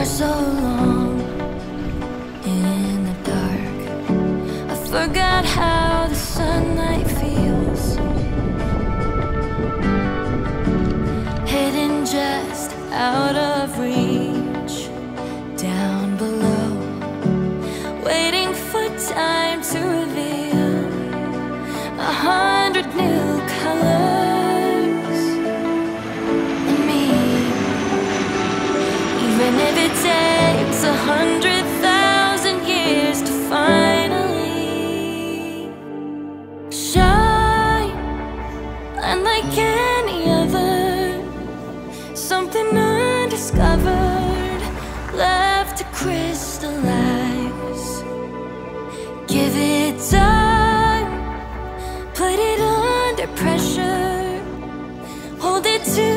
so long in the dark, I forgot how the sunlight feels. Hidden just out of reach, down below, waiting for time to reveal 100 new colors in me. Even if it takes 100,000 years to finally shine, unlike any other, something undiscovered, left to crystallize. Give it time, put it under pressure, hold it to